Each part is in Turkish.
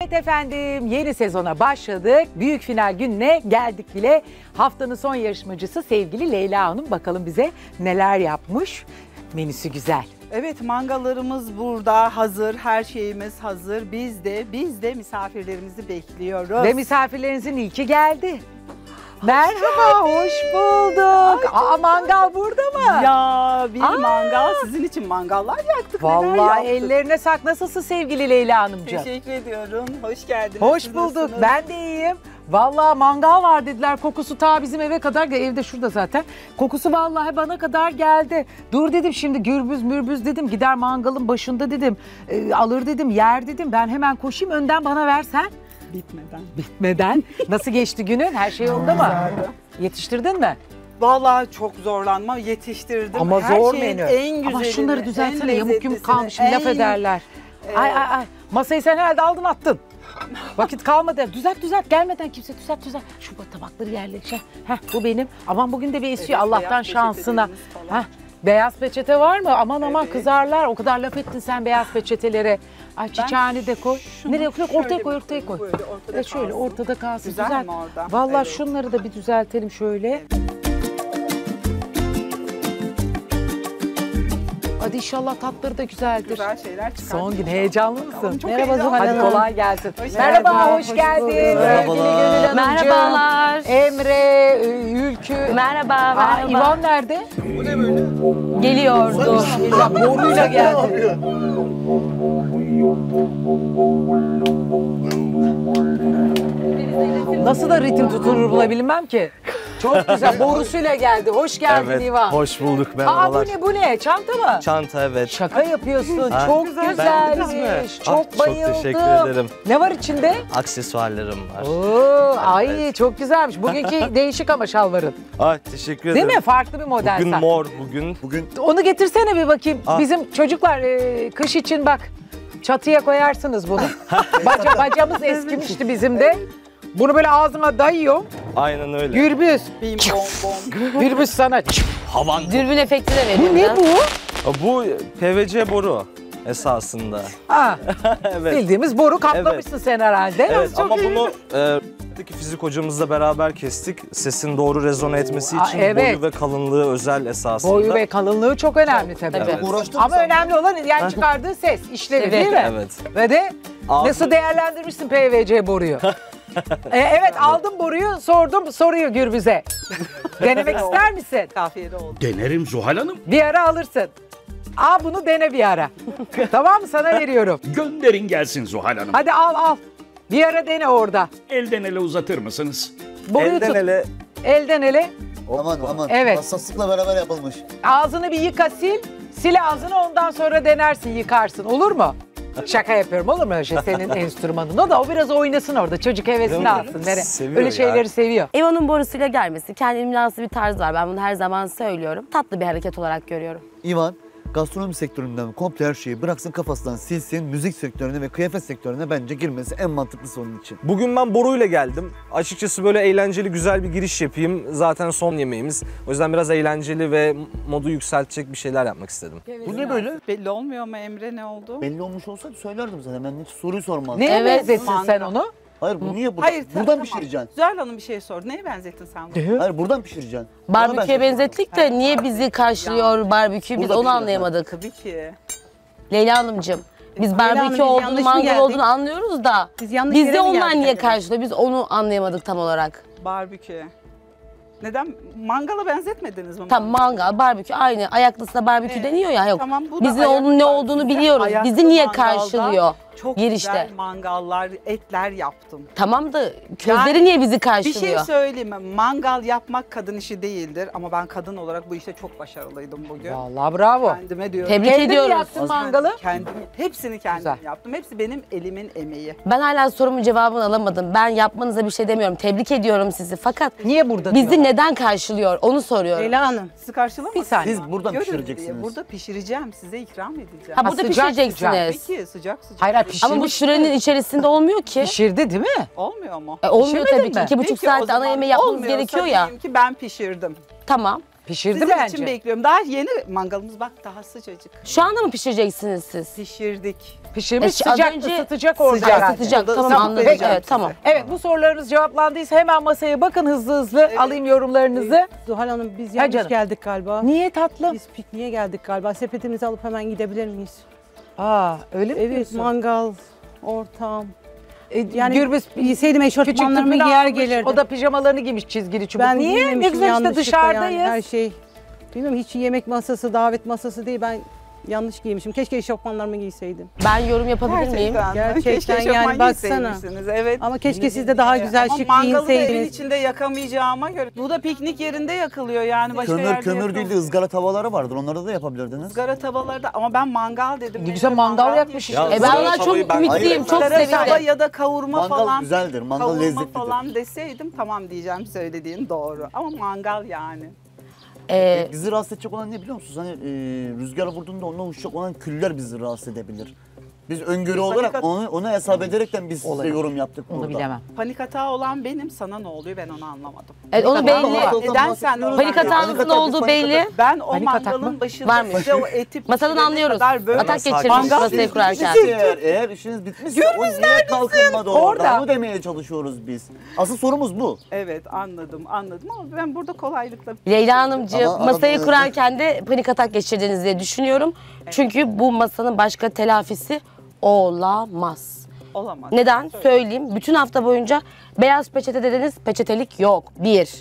Evet efendim, yeni sezona başladık. Büyük final gününe geldik bile. Haftanın son yarışmacısı sevgili Leyla Hanım. Bakalım bize neler yapmış. Menüsü güzel. Evet, mangallarımız burada hazır, her şeyimiz hazır. Biz de misafirlerimizi bekliyoruz. Ve misafirlerinizin ilki geldi. Merhaba, hoş bulduk. Aa, mangal burada mı? Ya bir mangal, sizin için mangallar yaktık. Vallahi ellerine sak. Nasılsın sevgili Leyla Hanımcığım? Teşekkür ediyorum. Hoş geldiniz. Hoş bulduk. Ben de iyiyim. Vallahi mangal var dediler. Kokusu ta bizim eve kadar, evde şurada zaten. Kokusu vallahi bana kadar geldi. Dur dedim şimdi gürbüz mürbüz dedim. Gider mangalın başında dedim. Alır dedim, yer dedim. Ben hemen koşayım, önden bana versen. Bitmeden. Nasıl geçti günün? Her şey yolunda mı? Yetiştirdin mi? Vallahi çok zorlanma, yetiştirdim. Ama her zor şeyin menü. En güzelini, ama şunları düzeltsene, yamuk yumuk kalmış, laf ederler. Ay. Masayı sen herhalde aldın attın. Vakit kalmadı. Düzelt. Gelmeden kimse düzelt. Şu tabakları yerleşe. Bu benim. Aman bugün de bir esiyor, evet, Allah'tan şansına. Beyaz peçete var mı? Aman kızarlar. O kadar laf ettin sen beyaz peçetelere. Ay çiçeğini de koy. Nereye koy? Ortaya koy. Şöyle ortada kalsın. Güzel mi orada? Vallahi evet. Şunları da bir düzeltelim şöyle. Hadi inşallah tatları da güzeldir. Güzel şeyler çıkar. Son gün heyecanlı mısın? Çok Merhaba heyecanlıyım. Zuhal Hanım. Kolay gelsin. Merhaba, hoş geldin. Merhabalar. Merhabalar. Emre, Ülkü. Merhaba. İvan nerede? Bu ne böyle? Geliyordu. Boruyla geldi. Nasıl da ritim tutulur buna bilmem ki. Çok güzel. Borusuyla geldi. Hoş geldin Evet, İvan. hoş bulduk. Merhabalar. Bu ne? Çanta mı? Çanta, evet. Şaka yapıyorsun. Ha, çok beğendiniz mi? güzelmiş. Çok bayıldım. Çok teşekkür ederim. Ne var içinde? Aksesuarlarım var. Oo, ay çok güzelmiş. Bugünkü değişik ama şalvarın. Teşekkür ederim. Değil mi? Farklı bir model. Bugün sanki. mor, bugün. Onu getirsene bir bakayım. Bizim çocuklar kış için bak çatıya koyarsınız bunu. Bacamız eskimişti bizim de. Bunu böyle ağzıma dayıyor. Aynen öyle. Gürbüz. Bim bom. Gürbüz sana. Havan. Dürbün efekti de veriyor. Bu ne bu? Bu PVC boru esasında. Evet. Bildiğimiz boru kaplamışsın sen herhalde. Evet ama bunu fizik hocamızla beraber kestik. Sesin doğru rezone etmesi için evet. boyu ve kalınlığı özel esasında. Boyu ve kalınlığı çok önemli tabii. Evet. Ama önemli olan yani çıkardığı ses, işlevi değil mi? Evet. Ve de nasıl değerlendirmişsin PVC boruyu? Evet, aldım boruyu, sordum soruyu Gürbüz'e. Denemek ister misin? Kafiyeli oldu. Denerim Zuhal Hanım. Bir ara alırsın. Bunu dene bir ara. Tamam mı? Sana veriyorum. Gönderin gelsin Zuhal Hanım. Hadi al. Bir ara dene orada. Elden ele uzatır mısınız? Boruyu Elden tut. ele. Elden ele. Aman. Evet. Hassaslıkla beraber yapılmış. Ağzını bir yıka, sil. Sil ağzını, ondan sonra denersin, yıkarsın. Olur mu? Şaka yapıyorum, olur mu öyle şey senin enstrümanın? O biraz oynasın orada, çocuk hevesini alsın. Seviyor Öyle ya. şeyleri seviyor. Evan'ın borusuyla gelmesi kendine has bir tarz var. Ben bunu her zaman söylüyorum. Tatlı bir hareket olarak görüyorum. İvan, gastronomi sektöründen komple her şeyi bıraksın, kafasından silsin, müzik sektörüne ve kıyafet sektörüne bence girmesi en mantıklısı onun için. Bugün ben boruyla geldim. Açıkçası böyle eğlenceli, güzel bir giriş yapayım. Zaten son yemeğimiz. O yüzden biraz eğlenceli ve modu yükseltecek bir şeyler yapmak istedim. Bu ne böyle? Belli olmuyor mu Emre, ne oldu? Belli olmuş olsaydı söylerdim zaten. Ben hiç soruyu sormazdım. Neye Evet, benzettin mangal. sen onu? Hayır, bu niye burada? Hayır, buradan tamam. pişireceksin. Zuhal Hanım bir şey sordu. Neye benzettin sen bunu? Hayır, buradan pişireceksin. Barbeküye benzettik de niye bizi karşılıyor barbekü? Biz Burada onu pişiyor anlayamadık. Tabii ki. Leyla Hanımcığım. Biz Leyla barbekü Hanım, biz olduğunu, yanlış mı mangal geldik? olduğunu anlıyoruz da. Biz yanlış Bizi yere mi onlar geldik niye acaba? karşılıyor? Biz onu anlayamadık tam olarak. Barbekü. Neden? Mangala benzetmediniz mi? Tam mangal, barbekü aynı. Ayaklısına barbekü Evet. deniyor ya. Yok. Tamam, bu da Bizim ayaklı onun ne var. olduğunu Size biliyoruz. ayaklı Bizi niye mangalda karşılıyor? Çok Girişte. güzel mangallar, etler yaptım. Tamam da közleri Yani niye bizi Bir karşılıyor? şey söyleyeyim mi? Mangal yapmak kadın işi değildir ama ben kadın olarak bu işte çok başarılıydım bugün. Vallahi bravo. Kendime diyorum. Tebrik Kendin mi ediyoruz. yaptın mangalı? Hepsini kendim Güzel. yaptım. Hepsi benim elimin emeği. Ben hala sorumun cevabını alamadım. Ben yapmanıza bir şey demiyorum. Tebrik ediyorum sizi. Fakat Niye burada bizi diyorlar? neden karşılıyor? Onu soruyorum. Leyla Hanım. Sizi karşılamasın. Bir saniye. Siz buradan Görün pişireceksiniz. diye. Burada pişireceğim. Size ikram edeceğim. Ha burada sıcak pişireceksiniz. Peki sıcak. Hayır, pişirmiş. Ama bu sürenin içerisinde olmuyor ki. Pişirdi değil mi? Olmuyor mu? Olmuyor Pişirmedin tabii ki. mi? 2,5 Peki, o saatte ana zaman yemeği yapmamız olmuyorsa gerekiyor ya. diyeyim ki ben pişirdim. Tamam. Pişirdi Sizin bence. için bekliyorum. Daha yeni mangalımız bak daha sıcacık. Şu anda mı pişireceksiniz siz? Pişirdik. Pişirmiş, Az sıcak önce- ısıtacak orada Sıcak, herhalde. Sıcak, O da tamam zaman anladım. vereceğim Evet, size. tamam. Evet, bu sorularınız cevaplandıysa hemen masaya bakın hızlı alayım yorumlarınızı. Zuhal Hanım biz Ha yanlış canım. geldik galiba. Niye tatlım? Biz pikniğe geldik galiba. Sepetimizi alıp hemen gidebilir miyiz? Aa, öyle mi Evet, diyorsun? mangal, ortam. Yani Gürbüz giyseydim eşofmanlarımı tüpünü giyer almış, gelirdim. O da pijamalarını giymiş çizgili çubuk. ben Niye? Ne giymemişim güzel işte yanlışlıkla dışarıdayız. yani her şey. Bilmiyorum hiç yemek masası, davet masası değil. Ben yanlış giymişim. Keşke eşofmanlarımı giyseydim. Ben yorum yapabilir miyim? Gerçekten Keşke yani eşofman baksana. giyseymişsiniz, Evet. Ama keşke siz de daha güzel Ama şık mangalı da evin giyinseydiniz. içinde yakamayacağıma göre. Bu da piknik yerinde yakılıyor yani. Başka Kömür yerde kömür değil de yakılmıyor. ızgara tavaları vardır. Onları da yapabilirdiniz. Izgara tavalarda ama ben mangal dedim. Ne güzel mangal yakmış Ya, işte. Ben ızgara ona tavayı çok ben- ümitliyim, çok Izgara tava sevindim. ya da kavurma Mangal falan. güzeldir. Mangal Kavurma lezzetlidir. falan deseydim tamam diyeceğim, söylediğin doğru. Ama mangal yani. Bizi rahatsız edecek olan ne biliyor musunuz? Hani rüzgar vurduğunda ondan uçacak olan küller bizi rahatsız edebilir. Biz öngörü olarak onu hesap ederekten biz size yorum yaptık Onu burada. bilemem. Panik hatağı olan benim, sana ne oluyor ben onu anlamadım. Evet, onu belli. Neden sen onu Panik hatanızın atak, olduğu panik belli. atak. Ben o Panik atak mangalın mı? başında Varmış. size o eti Masadan pişirene anlıyoruz. kadar böyle Atak sakin. geçirmiş Mangal masayı kurarken. Eğer işiniz bitmişse o niye kalkınmadı orada? Orada. Onu demeye çalışıyoruz biz. Asıl sorumuz bu. Evet anladım ama ben burada kolaylıkla Leyla Hanımcığım Ama masayı aradığınızda- kurarken de panik atak geçirdiniz diye düşünüyorum. Çünkü bu masanın başka telafisi olamaz. olamaz. Neden? Söyleyeyim. Bütün hafta boyunca beyaz peçete dediniz, peçetelik yok. 1.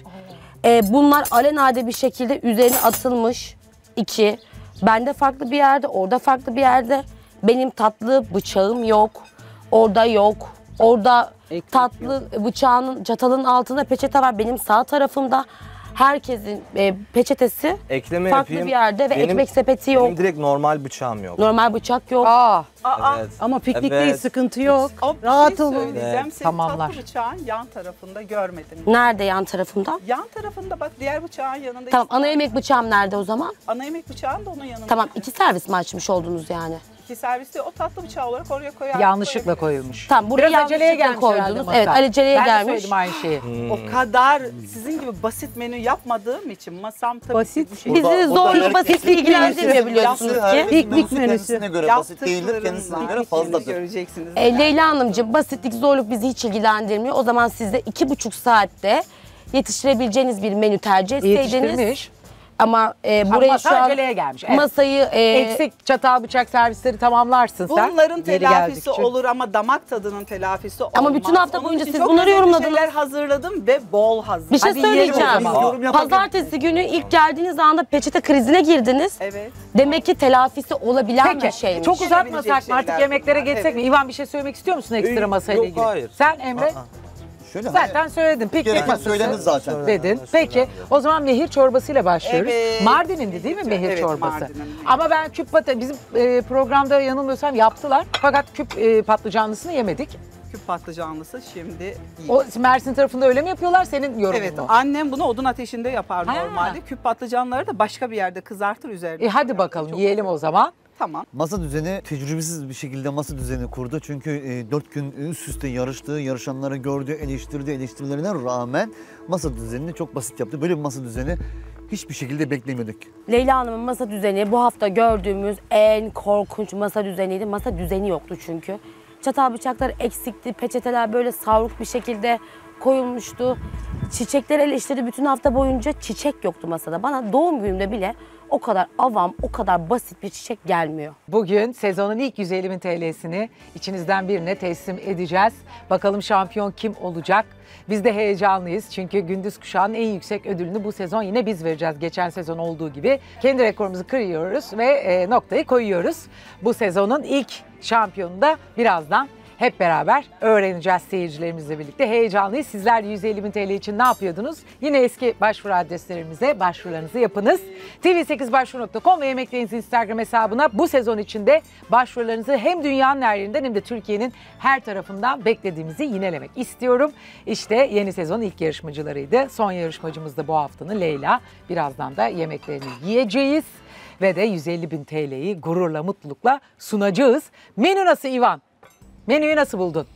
Bunlar alelade bir şekilde üzerine atılmış. 2. Bende farklı bir yerde, orada farklı bir yerde. Benim tatlı bıçağım yok. Orada yok. Orada tatlı bıçağının, çatalın altında peçete var. Benim sağ tarafımda. Herkesin peçetesi Ekleme farklı yapayım. bir yerde ve ekmek sepeti yok. Benim direkt normal bıçağım yok. Normal bıçak yok. Aa, Evet. Ama piknikteyiz, Evet. sıkıntı yok. Ama bir Rahat şey olun. söyleyeceğim. Evet, Senin tamamlar. tatlı bıçağın yan tarafında görmedim. Nerede yan tarafımda? Yan tarafında bak diğer bıçağın yanında. Tamam, ana yemek bıçağım nerede o zaman? Ana yemek bıçağın da onun yanında. Tamam, 2 servis mi açmış oldunuz yani? İki serviste o tatlı bıçağı olarak oraya koyar. yanlışlıkla koyulmuş. Tamam, buraya Biraz aceleye yanlışlıkla gelmiş herhalde koydunuz. masa. Evet, aceleye Ben de gelmiş. söyledim aynı şeyi. O kadar sizin gibi basit menü yapmadığım için masam tabii Basit. bir şey. Bizi Burada zorluk herkes- basitli ilgilendirmiyor biliyorsunuz ki. Herkesin Piknik menüsü kendisine menüsü. göre basit değildir, kendisine göre fazladır. Göreceksiniz. Leyla Hanımcığım, basitlik, zorluk bizi hiç ilgilendirmiyor. O zaman siz de 2,5 saatte yetiştirebileceğiniz bir menü tercih etseydiniz. Yetiştirmiş. Ama buraya masa şu an aceleye gelmiş, evet. masayı Eksik çatal bıçak servisleri tamamlarsın sen. Bunların Yeri telafisi geldikçe. olur ama damak tadının telafisi olmaz. Ama bütün hafta Onun boyunca için siz çok bunları lezzetli yorumladınız. şeyler hazırladım ve bol hazır. bir şey Hadi yiyelim o söyleyeceğim. zaman. Yorum yapabilir Pazartesi günü ilk geldiğiniz anda peçete krizine girdiniz. Evet. Demek ki telafisi olabilen bir Peki, şeymiş. çok uzatmasak Gelebilecek mı artık şeyler yemeklere bunlar, geçsek mi? evet. İvan bir şey söylemek istiyor musun ekstra Yok, masayla ilgili? hayır. Sen Emre? Şöyle Zaten söyledin. Piknik Gereken masası söylediniz zaten. dedin. Peki o zaman mehir çorbasıyla başlıyoruz. Evet. Mardin'indi değil mi mehir Evet, çorbası? Mardin'in. Ama ben küp bizim programda yanılmıyorsam yaptılar. Fakat küp patlıcanlısını yemedik. Küp patlıcanlısı şimdi iyi. O Mersin tarafında öyle mi yapıyorlar senin yorumun Evet, mu? annem bunu odun ateşinde yapar Ha. normalde. Küp patlıcanları da başka bir yerde kızartır üzerine. Hadi bakalım Çok yiyelim o zaman. Tamam. Masa düzeni tecrübesiz bir şekilde masa düzeni kurdu. Çünkü 4 gün üst üste yarıştı, yarışanları gördü, eleştirdi. Eleştirilerine rağmen masa düzenini çok basit yaptı. Böyle bir masa düzeni hiçbir şekilde beklemiyorduk. Leyla Hanım'ın masa düzeni bu hafta gördüğümüz en korkunç masa düzeniydi. Masa düzeni yoktu çünkü. Çatal bıçaklar eksikti, peçeteler böyle savruk bir şekilde koyulmuştu. Çiçekler eleştirdi, bütün hafta boyunca çiçek yoktu masada. Bana doğum günümde bile o kadar avam, o kadar basit bir çiçek gelmiyor. Bugün sezonun ilk 150.000 TL'sini içinizden birine teslim edeceğiz. Bakalım şampiyon kim olacak? Biz de heyecanlıyız çünkü gündüz kuşağının en yüksek ödülünü bu sezon yine biz vereceğiz. Geçen sezon olduğu gibi kendi rekorumuzu kırıyoruz ve noktayı koyuyoruz. Bu sezonun ilk şampiyonu da birazdan hep beraber öğreneceğiz seyircilerimizle birlikte. Heyecanlıyız. Sizler de 150.000 TL için ne yapıyordunuz? Yine eski başvuru adreslerimize başvurularınızı yapınız. tv8başvuru.com ve Yemekteyiz Instagram hesabına bu sezon içinde başvurularınızı hem dünyanın her yerinden hem de Türkiye'nin her tarafından beklediğimizi yinelemek istiyorum. İşte yeni sezon ilk yarışmacılarıydı. Son yarışmacımız da bu haftanın Leyla. Birazdan da yemeklerini yiyeceğiz. Ve de 150.000 TL'yi gururla, mutlulukla sunacağız. Menü nasıl İvan? Menüyü nasıl buldun?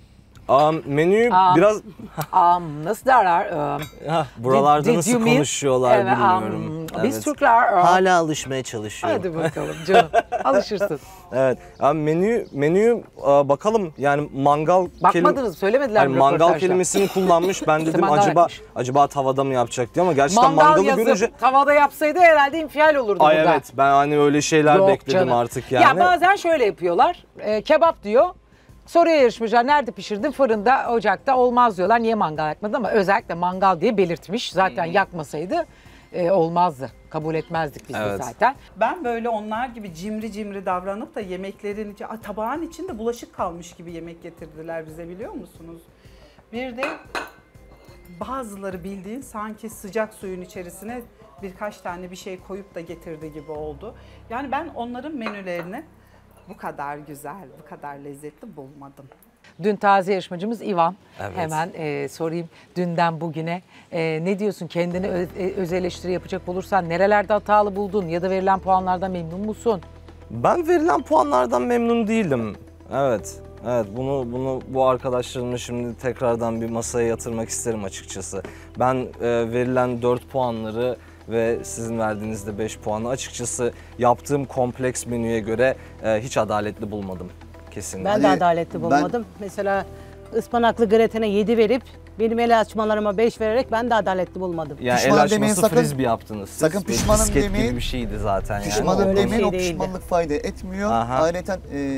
Menüyü biraz... Nasıl derler? buralarda Did nasıl you mean? konuşuyorlar Evet, bilmiyorum. Biz Türkler... Hala alışmaya çalışıyorum. Hadi bakalım canım. Alışırsın. Evet. Menüyü bakalım yani mangal... Bakmadınız, söylemediler mi mangal röportajda? kelimesini kullanmış. Ben dedim acaba tavada mı yapacak diye ama gerçekten Mangal mangalı yazıp görünce... tavada yapsaydı herhalde infial olurdu burada. Evet, ben hani öyle şeyler Yok bekledim canım. artık yani. Ya bazen şöyle yapıyorlar. Kebap diyor. Soruya yarışmacılar nerede pişirdin? Fırında, ocakta olmaz diyorlar. Niye mangal yakmadın? Ama özellikle mangal diye belirtmiş. Zaten yakmasaydı olmazdı. Kabul etmezdik biz de zaten. Ben böyle onlar gibi cimri davranıp da yemeklerin tabağın içinde bulaşık kalmış gibi yemek getirdiler bize, biliyor musunuz? Bir de bazıları bildiğin sanki sıcak suyun içerisine birkaç tane bir şey koyup da getirdi gibi oldu. Yani ben onların menülerini bu kadar güzel, bu kadar lezzetli bulmadım. Dün taze yarışmacımız İvan. Evet. Hemen sorayım dünden bugüne. Ne diyorsun? Kendine öz eleştiri yapacak olursan nerelerde hatalı buldun ya da verilen puanlardan memnun musun? Ben verilen puanlardan memnun değilim. Evet. Evet, bu arkadaşlarımla şimdi tekrardan bir masaya yatırmak isterim açıkçası. Ben verilen 4 puanları ve sizin verdiğiniz de 5 puanı açıkçası yaptığım kompleks menüye göre hiç adaletli bulmadım kesinlikle. Ben de adaletli bulmadım. Mesela ıspanaklı gretene 7 verip benim el açmalarıma 5 vererek ben de adaletli bulmadım. Yani Pişman el demeyin açması sakın. frisbee yaptınız. Siz. Sakın pişmanım Bisket demeyin. gibi bir şeydi zaten yani. Pişmanım öyle bir demeyin, şey o değildi. pişmanlık fayda etmiyor. Aha. Ayrıca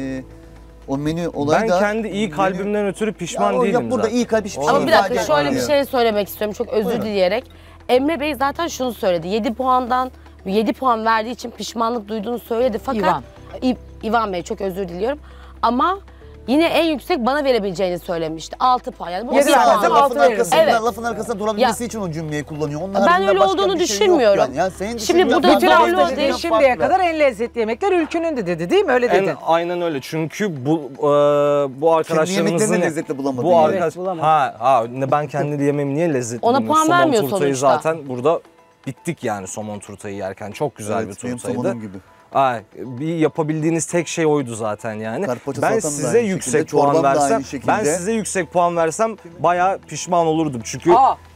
o menü olayı Ben da... kendi iyi kalbimden ötürü pişman Ya değilim burada zaten. iyi kalp hiçbir şey Ama bir dakika ifade şöyle bir etmiyor. şey söylemek istiyorum çok özür Buyurun. dileyerek. Emre Bey zaten şunu söyledi. 7 puan verdiği için pişmanlık duyduğunu söyledi. Fakat İvan Bey çok özür diliyorum. Ama yine en yüksek bana verebileceğini söylemişti. 6 puan. Yani bu Yedi bir puan. puan. Lafın Lafın arkasında, Evet. lafın arkasında durabilmesi için o cümleyi kullanıyor. Onun Ben haricinde öyle başka olduğunu bir şey yok düşünmüyorum. yani. Yani senin Şimdi düşündüğün bu da farklı, Bütün Farklı benim hafta düşündüğüm değil, şimdiye farklı. kadar en lezzetli yemekler ülkünündü dedi değil mi? Öyle dedin. Aynen öyle çünkü bu arkadaşlarımızın... yemeklerini lezzetli bulamadın Bu yani. arkadaş... ben kendi yemeğimi niye lezzetli Ona bulmuyorum? puan vermiyor Somon turtayı sonuçta. zaten burada bittik yani somon turtayı yerken. Çok güzel bir Evet, benim turtaydı. somonum gibi. Bir yapabildiğiniz tek şey oydu zaten yani. Karpaccio Ben salatam da size aynı yüksek şekilde, puan çorbam da versem, aynı şekilde. ben size yüksek puan versem bayağı pişman olurdum çünkü.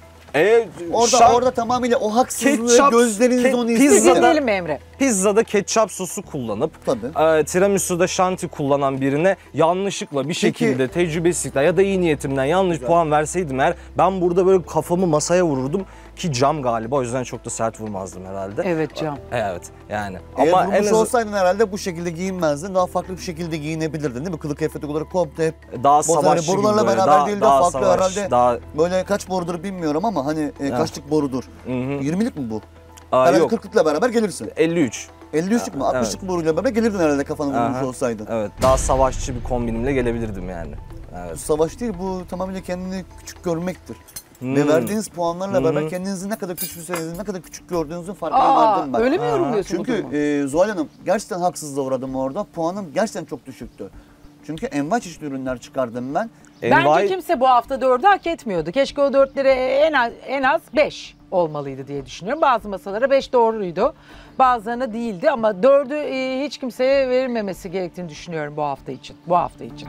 Orada tamamıyla o haksızlığı gözlerinizde onu Biz izleyin. dinleyelim mi Emre? Pizzada ketçap sosu kullanıp tiramisu'da şanti kullanan birine yanlışlıkla bir şekilde tecrübesizlikle ya da iyi niyetimden yanlış puan verseydim eğer ben burada böyle kafamı masaya vururdum ki cam galiba o yüzden çok da sert vurmazdım herhalde. Evet cam. Evet yani. Eğer Ama vurmuş olsaydın herhalde bu şekilde giyinmezdin. Daha farklı bir şekilde giyinebilirdin değil mi? Kılık kıyafeti olarak komple daha savaşçı gibi borularla böyle, beraber değil de farklı savaş, herhalde. Böyle kaç borudur bilmiyorum ama hani kaçlık borudur? 20'lik mi bu? Herhalde yok 40'lıkla beraber gelirsin. 53. 53'lük mü? 60'lık boruyla beraber gelirdin herhalde kafanı vurmuş olsaydın. Evet daha savaşçı bir kombinimle gelebilirdim yani. Evet. Bu savaş değil, bu tamamıyla kendini küçük görmektir. Ve verdiğiniz puanlarla beraber kendinizi ne kadar küçümsediğinizi, ne kadar küçük gördüğünüzün farkına vardım ben. Öyle mi yorumluyorsun bu durumu? Çünkü Zuhal Hanım gerçekten haksızlığa uğradım orada. Puanım gerçekten çok düşüktü. Çünkü envai çeşitli ürünler çıkardım ben. Bence kimse bu hafta 4'ü hak etmiyordu. Keşke o 4'lere en az 5 olmalıydı diye düşünüyorum. Bazı masalara 5 doğruydu. Bazılarına değildi ama 4'ü hiç kimseye verilmemesi gerektiğini düşünüyorum bu hafta için. Bu hafta için.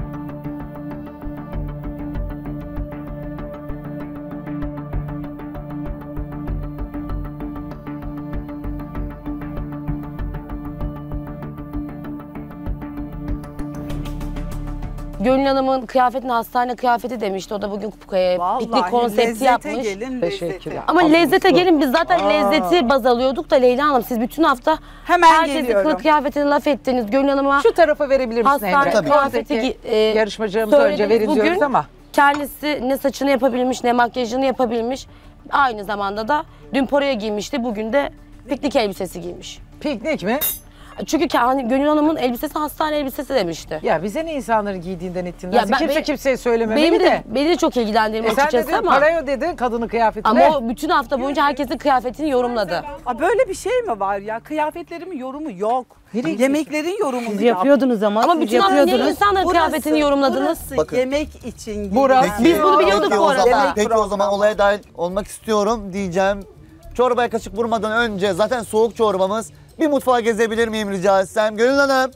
Gönül Hanım'ın kıyafetini hastane kıyafeti demişti. O da bugün piknik konsepti yapmış. Gelin, Teşekkürler. Ama lezzete gelin, biz zaten lezzeti baz alıyorduk da Leyla Hanım siz bütün hafta Hemen herkesin geliyorum. kılık kıyafetini laf ettiniz. Gönül Hanım'a Şu tarafa verebilir misin Emre? hastane kıyafeti Yarışmacılarımıza önce verin bugün diyoruz ama. Kendisi ne saçını yapabilmiş ne makyajını yapabilmiş. Aynı zamanda da dün poroya giymişti, bugün de piknik elbisesi giymiş. Piknik mi? Çünkü hani Gönül Hanım'ın elbisesi hastane elbisesi demişti. Ya bize ne insanların giydiğinden ettiğinden. Ya Kimse kimseye söylememeli Beni de çok ilgilendirmiyor sen açıkçası dedin, ama. parayı dedin kadının kıyafetine. Ama o bütün hafta boyunca herkesin kıyafetini yorumladı. Böyle bir şey mi var ya? Kıyafetlerimin yorumu yok. Yemeklerin yorumunu Siz yapıyordunuz ama Ama siz bütün hafta niye yapıyordunuz. insanların kıyafetini yorumladınız? Burası Bakın. yemek için Burası- giyilen- Biz bunu biliyorduk Peki bu o arada. zaman, peki o zaman olaya dahil olmak istiyorum diyeceğim. Çorbaya kaşık vurmadan önce zaten soğuk çorbamız. Bir mutfağa gezebilir miyim rica etsem? Gönül Hanım.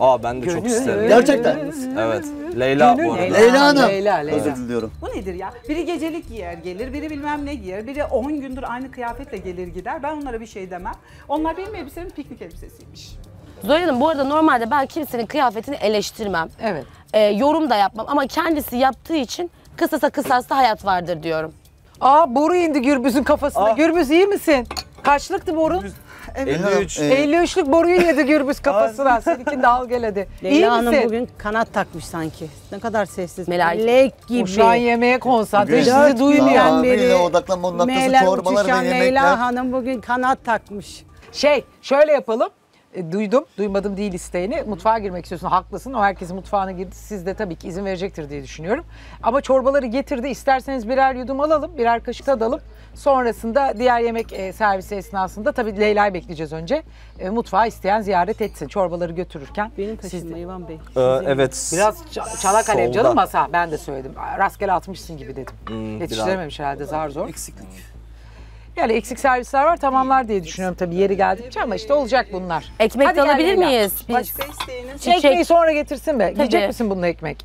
Aa ben de çok isterim. Gerçekten. Evet. Leyla bu arada. Leyla Hanım. Leyla. Özür diliyorum. Bu nedir ya? Biri gecelik giyer gelir, biri bilmem ne giyer, biri 10 gündür aynı kıyafetle gelir gider. Ben onlara bir şey demem. Onlar benim elbisemin piknik elbisesiymiş. Zoya Hanım bu arada normalde ben kimsenin kıyafetini eleştirmem. Evet. Yorum da yapmam ama kendisi yaptığı için kısasa kısasta hayat vardır diyorum. Aa boru indi Gürbüz'ün kafasına. Gürbüz iyi misin? Kaçlıktı borun? 53. 53'lük boruyu yedi Gürbüz kafasına. Seninkini de al gel hadi. İyi Leyla Hanım misin? bugün kanat takmış sanki. Ne kadar sessiz. Melaike. Melek gibi. O şu an yemeğe konsantre. Bugün- Sizi duymuyor. Tamamıyla odaklanma noktası Meyler çorbalar uçuşan ve yemekler. Leyla Hanım bugün kanat takmış. Şöyle yapalım. Duymadım değil isteğini. Mutfağa girmek istiyorsun, haklısın. O herkesin mutfağına girdi. Siz de tabii ki izin verecektir diye düşünüyorum. Ama çorbaları getirdi. İsterseniz birer yudum alalım, birer kaşık tadalım. Sonrasında diğer yemek servisi esnasında tabii Leyla'yı bekleyeceğiz önce. Mutfağa isteyen ziyaret etsin çorbaları götürürken. Benim Siz kaşığım de- İvan Bey. Evet. Biraz çala kalem Solda. canım masa. Ben de söyledim. Rastgele atmışsın gibi dedim. biraz. Yetiştirememiş herhalde zar zor. Eksiklik. Yani eksik servisler var tamamlar diye düşünüyorum tabii yeri geldikçe ama işte olacak bunlar. Ekmek Hadi de gel alabilir Leyla. miyiz biz? Başka isteğiniz? Çiçek. Ekmeği sonra getirsin be. Yiyecek Tabii. misin bununla ekmek?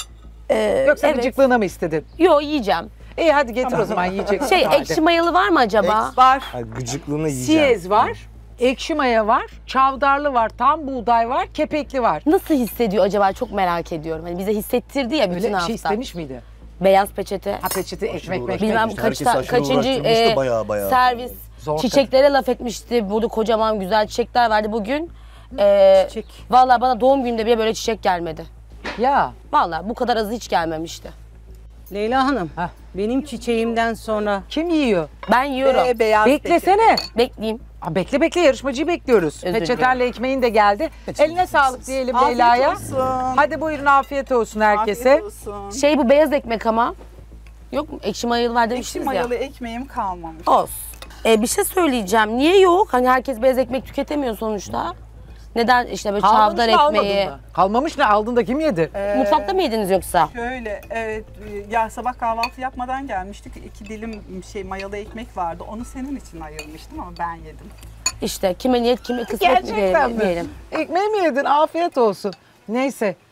Yoksa evet. gıcıklığına mı istedin? Yo yiyeceğim. İyi hadi getir o zaman yiyeceksin. Şey madem. ekşi mayalı var mı acaba? Var. Ay, gıcıklığını yiyeceğim. Siyez var, ekşi maya var, çavdarlı var, tam buğday var, kepekli var. Nasıl hissediyor acaba çok merak ediyorum. Hani bize hissettirdi ya bütün Öyle hafta. şey istemiş miydi? Beyaz peçete. Ha peçete ekmek uğraşmış. Bilmem Herkes aşırı kaçıncı uğraştırmıştı, bayağı. servis. Zor Çiçeklere laf etmişti. Burada kocaman güzel çiçekler vardı bugün. Çiçek. Vallahi bana doğum gününde bile böyle çiçek gelmedi. Ya Vallahi bu kadar azı hiç gelmemişti. Leyla Hanım, Heh. benim çiçeğimden sonra kim yiyor? Ben yiyorum. Beyaz Beklesene. Bekleyeyim. Aa, bekle yarışmacıyı bekliyoruz. Özür Peçeterle ekmeğin de geldi. Eline sağlık diyelim Afiyet Leyla'ya. olsun. Hadi buyurun afiyet olsun herkese. Afiyet olsun. Şey bu beyaz ekmek ama. Yok mu? Ekşi mayalı var Ekşi demiştiniz mayalı ya. ekmeğim kalmamış. Olsun. Bir şey söyleyeceğim. Niye yok? Hani herkes beyaz ekmek tüketemiyor sonuçta. Neden işte böyle Kalmamış çavdar mı, almadın ekmeği? mı? Kalmamış ne aldın da kim yedi? Mutfakta mı yediniz yoksa? Şöyle, evet, ya sabah kahvaltı yapmadan gelmiştik. 2 dilim mayalı ekmek vardı. Onu senin için ayırmıştım ama ben yedim. İşte kime niyet kime kısmet mi Gerçekten mi? diyelim. Ekmeği mi yedin? Afiyet olsun. Neyse